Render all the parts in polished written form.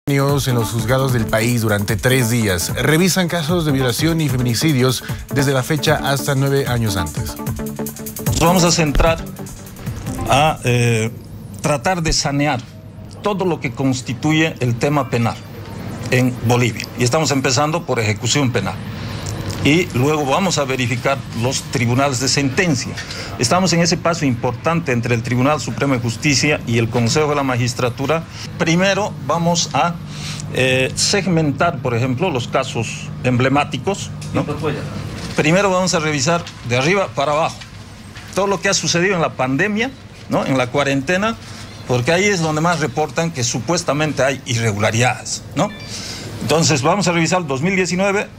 En los juzgados del país durante 3 días. Revisan casos de violación y feminicidios desde la fecha hasta 9 años antes. Nos vamos a centrar a tratar de sanear todo lo que constituye el tema penal en Bolivia. Y estamos empezando por ejecución penal. Y luego vamos a verificar los tribunales de sentencia. Estamos en ese paso importante entre el Tribunal Supremo de Justicia y el Consejo de la Magistratura. Primero vamos a segmentar, por ejemplo, los casos emblemáticos, ¿no? Primero vamos a revisar de arriba para abajo todo lo que ha sucedido en la pandemia, ¿no? En la cuarentena, porque ahí es donde más reportan que supuestamente hay irregularidades, ¿no? Entonces vamos a revisar 2019,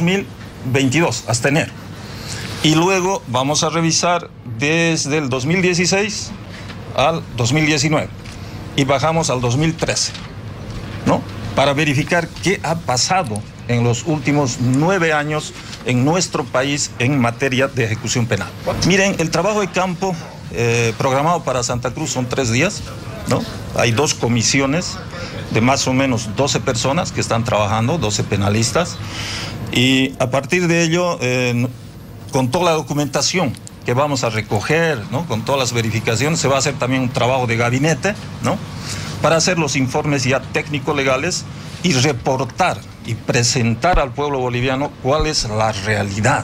2022, hasta enero. Y luego vamos a revisar desde el 2016 al 2019 y bajamos al 2013, ¿no? Para verificar qué ha pasado en los últimos 9 años en nuestro país en materia de ejecución penal. Miren, el trabajo de campo programado para Santa Cruz son 3 días, ¿no? Hay 2 comisiones de más o menos 12 personas que están trabajando, 12 penalistas, y a partir de ello, con toda la documentación que vamos a recoger, ¿no? Con todas las verificaciones, se va a hacer también un trabajo de gabinete, ¿no? Para hacer los informes ya técnico-legales y reportar y presentar al pueblo boliviano cuál es la realidad.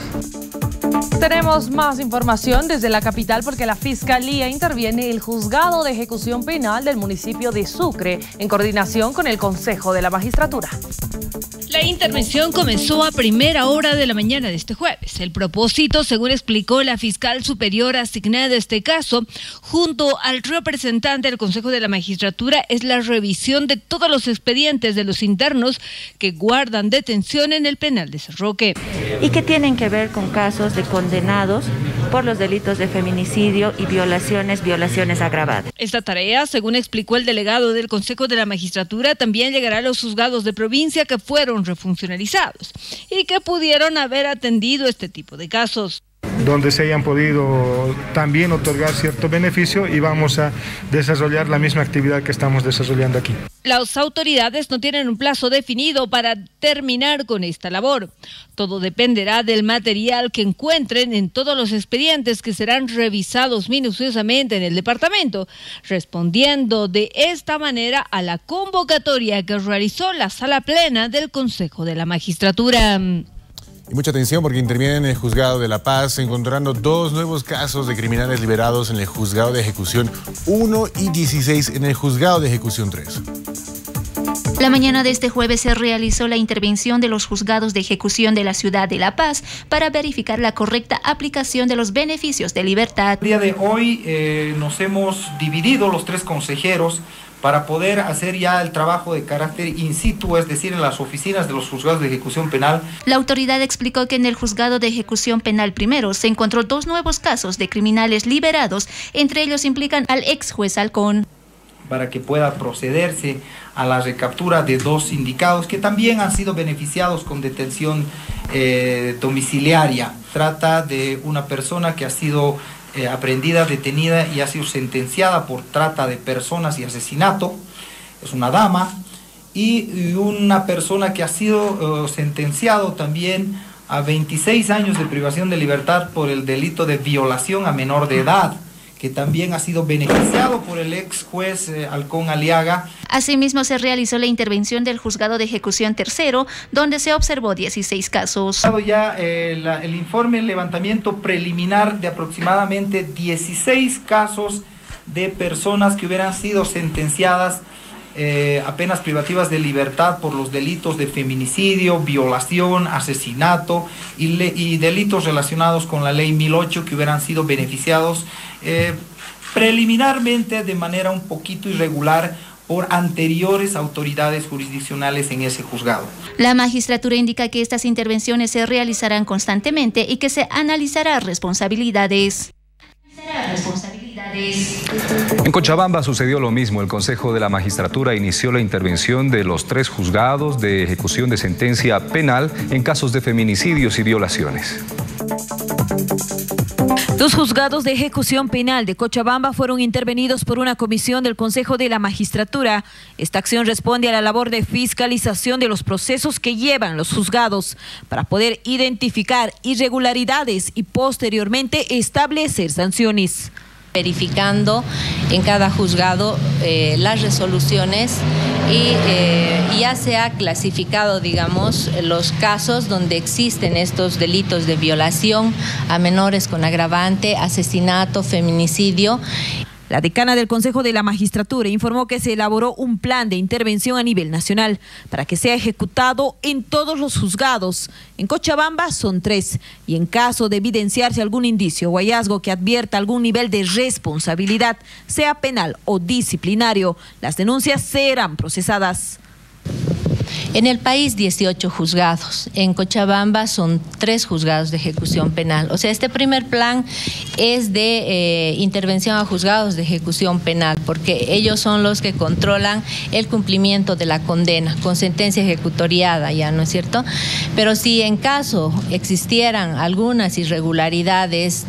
Tenemos más información desde la capital porque la Fiscalía interviene en el Juzgado de Ejecución Penal del municipio de Sucre en coordinación con el Consejo de la Magistratura. La intervención comenzó a primera hora de la mañana de este jueves. El propósito, según explicó la fiscal superior asignada a este caso, junto al representante del Consejo de la Magistratura, es la revisión de todos los expedientes de los internos que guardan detención en el penal de San Roque. Y que tienen que ver con casos de condenados por los delitos de feminicidio y violaciones agravadas. Esta tarea, según explicó el delegado del Consejo de la Magistratura, también llegará a los juzgados de provincia que fueron refuncionalizados y que pudieron haber atendido este tipo de casos. Donde se hayan podido también otorgar cierto beneficio y vamos a desarrollar la misma actividad que estamos desarrollando aquí. Las autoridades no tienen un plazo definido para terminar con esta labor. Todo dependerá del material que encuentren en todos los expedientes que serán revisados minuciosamente en el departamento, respondiendo de esta manera a la convocatoria que realizó la Sala Plena del Consejo de la Magistratura. Y mucha atención porque intervienen en el Juzgado de La Paz, encontrando 2 nuevos casos de criminales liberados en el Juzgado de Ejecución 1 y 16 en el Juzgado de Ejecución 3. La mañana de este jueves se realizó la intervención de los juzgados de ejecución de la ciudad de La Paz para verificar la correcta aplicación de los beneficios de libertad. El día de hoy nos hemos dividido los 3 consejeros para poder hacer ya el trabajo de carácter in situ, es decir, en las oficinas de los juzgados de ejecución penal. La autoridad explicó que en el juzgado de ejecución penal primero se encontró 2 nuevos casos de criminales liberados, entre ellos implican al ex juez Halcón. Para que pueda procederse a la recaptura de 2 sindicados que también han sido beneficiados con detención domiciliaria. Trata de una persona que ha sido aprehendida, detenida y ha sido sentenciada por trata de personas y asesinato, es una dama, y una persona que ha sido sentenciado también a 26 años de privación de libertad por el delito de violación a menor de edad, que también ha sido beneficiado por el ex juez Halcón Aliaga. Asimismo, se realizó la intervención del Juzgado de Ejecución Tercero, donde se observó 16 casos. Ya el informe, el levantamiento preliminar de aproximadamente 16 casos de personas que hubieran sido sentenciadas a penas privativas de libertad por los delitos de feminicidio, violación, asesinato y delitos relacionados con la ley 1008 que hubieran sido beneficiados preliminarmente de manera un poquito irregular por anteriores autoridades jurisdiccionales en ese juzgado. La magistratura indica que estas intervenciones se realizarán constantemente y que se analizará responsabilidades. En Cochabamba sucedió lo mismo. El Consejo de la Magistratura inició la intervención de los 3 juzgados de ejecución de sentencia penal en casos de feminicidios y violaciones. Dos juzgados de ejecución penal de Cochabamba fueron intervenidos por una comisión del Consejo de la Magistratura. Esta acción responde a la labor de fiscalización de los procesos que llevan los juzgados para poder identificar irregularidades y posteriormente establecer sanciones. Verificando en cada juzgado las resoluciones y ya se ha clasificado, digamos, los casos donde existen estos delitos de violación a menores con agravante, asesinato, feminicidio. La decana del Consejo de la Magistratura informó que se elaboró un plan de intervención a nivel nacional para que sea ejecutado en todos los juzgados. En Cochabamba son 3 y en caso de evidenciarse algún indicio o hallazgo que advierta algún nivel de responsabilidad, sea penal o disciplinario, las denuncias serán procesadas. En el país 18 juzgados, en Cochabamba son 3 juzgados de ejecución penal. O sea, este primer plan es de intervención a juzgados de ejecución penal, porque ellos son los que controlan el cumplimiento de la condena con sentencia ejecutoriada, ya, ¿no es cierto? Pero si en caso existieran algunas irregularidades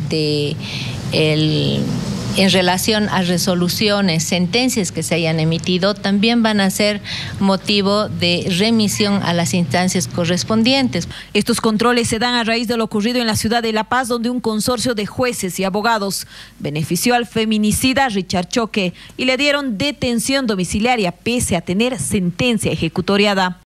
en relación a resoluciones, sentencias que se hayan emitido, también van a ser motivo de remisión a las instancias correspondientes. Estos controles se dan a raíz de lo ocurrido en la ciudad de La Paz, donde un consorcio de jueces y abogados benefició al feminicida Richard Choque y le dieron detención domiciliaria pese a tener sentencia ejecutoriada.